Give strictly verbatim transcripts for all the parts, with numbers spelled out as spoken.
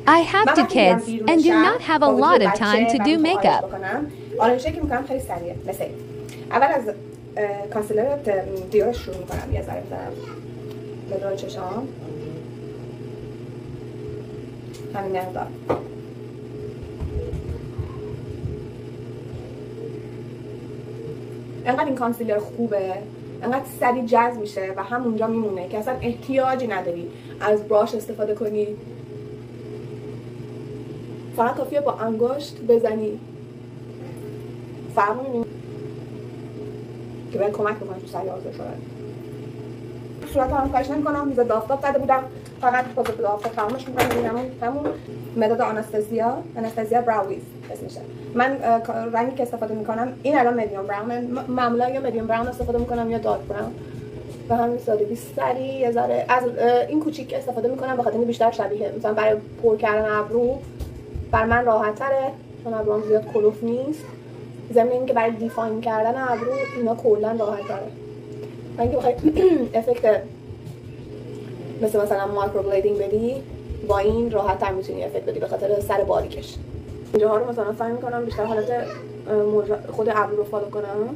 I have two kids and do not have a lot of time to do makeup. آرایشی که میکنم خیلی سریعه. مثل اول از کانسیلر دیور شروع میکنم، یه ذره میزنم به دور چشام، همین مقدار. انقدر این کانسیلر خوبه، انقدر سریع جذب میشه و همونجا میمونه که اصلا احتیاجی نداری از براش استفاده کنی. فقط کافیه با انگشت بزنی، فرق می‌بینی که باید کمک بکنه تو سریع آزاد شدن. صورت هم کارش نمی‌کنم، میز آفتاب زده بودم، فقط با ضد آفتاب تمامش می‌کنم. همون همون مداد آناستزیا، آناستزیا براویز اسمشه. من رنگی که استفاده می‌کنم این الان مدیوم براون، معمولا یا مدیوم براون استفاده می‌کنم یا دارک براون. و همین سادگی سریع یه ذره از این کوچیک استفاده می‌کنم بخاطر اینکه بیشتر شبیه مثلا برای پر کردن ابرو بر من راحت‌تره، چون ابروام زیاد کلوف نیست. ضمن اینکه برای دیفاین کردن ابرو اینا کلا راحت‌تره. و اینکه بخوای افکت مثل مثلا مایکرو بلیدینگ بدی، با این راحت‌تر میتونی افکت بدی به خاطر سر باریکش. اینجاها رو مثلا سعی می‌کنم بیشتر حالت خود ابرو رو فالو کنم.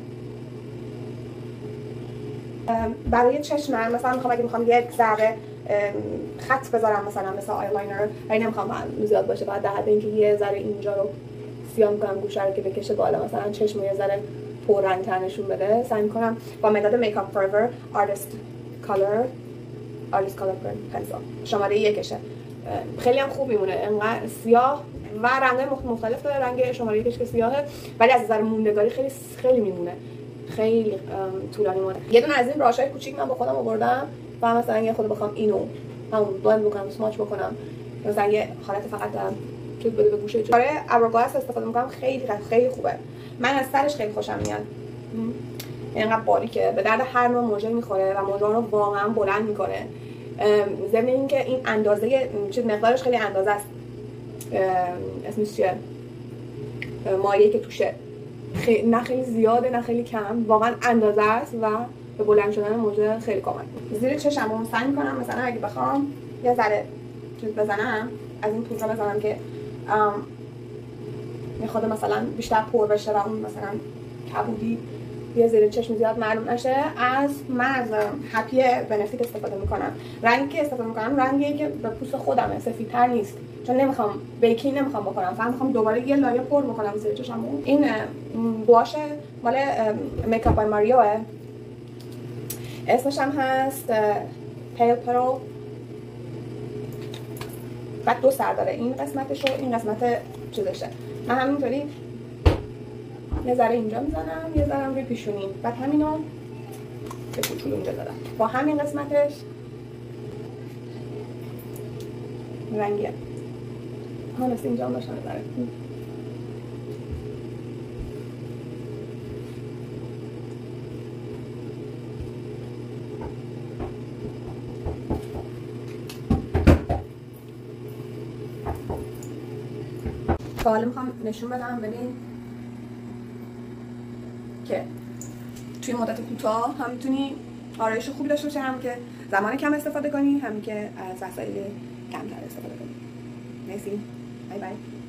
برای چشمم مثلا میخوام اگه میخوام یک ذره خط بذارم مثلا مثل آیلاینر، ولی نمیخوام زیاد باشه، بعد در حد اینکه یه ذره اینجا رو سیاه میکنم، گوشه رو که بکشه بالا، مثلا چشم یه ذره پررنگ‌تر نشون بده. سعی میکنم با مداد میکاپ فوراور آرتیست کالر آرتیست کالر پنسل شماره یکشه، خیلی هم خوب میمونه، انقدر سیاه و رنگ‌های مختلف داره. رنگ شماره یکش که سیاهه ولی از نظر موندگاری خیلی خیلی میمونه، خیلی طولانی مونه. یه دونه از این براش‌های کوچیک من با خودم آوردم و مثلا یه خود بخوام اینو همون بلند بکنم، سماچ بکنم، مثلا یه حالت فقط چیز بده به گوشه. برای ابروگلاس استفاده میکنم، خیلی خیلی خوبه. من از سرش خیلی خوشم میاد، اینقدر باریکه، به درد هر نوع موجه میخوره و موجه رو واقعا بلند میکنه. ضمن اینکه این اندازه چیز مقدارش خیلی اندازه است، اسمش چیه، مایعی که توشه خیلی نه خیلی زیاده نه خیلی کم، واقعا اندازه است و به بلند شدن موجه خیلی کمک میکنه. زیر چشمم سعی میکنم مثلا اگه بخوام یه ذره چیز بزنم، از این پودر بزنم که میخواد مثلا بیشتر پر بشه و اون مثلا کبودی یه زیر چشم زیاد معلوم نشه. از من از هپی بنفیت استفاده میکنم. رنگی که استفاده میکنم رنگیه که به پوست خودمه، سفیدتر نیست، چون نمیخوام بیکینگ نمیخوام بکنم، فقط میخوام دوباره یه لایه پر بکنم زیر چشمم. این بلاش مال میکاپ بای ماریوه، اسمش هم هست پیل پرل، بعد دو سر داره، این قسمتش و این قسمت چیزشه. من همینطوری یه ذره اینجا میزنم، یه ذره روی پیشونی، بعد همینو به کوچولو اینجا دادم با همین قسمتش. رنگیه من از اینجا هم داشتم بذاره. حالا میخوام نشون بدم ببین که توی مدت کوتاه هم میتونی آرایش خوبی داشته باشی، هم که زمان کم استفاده کنی، هم که از وسایل کمتر استفاده کنی. مرسی، بای بای.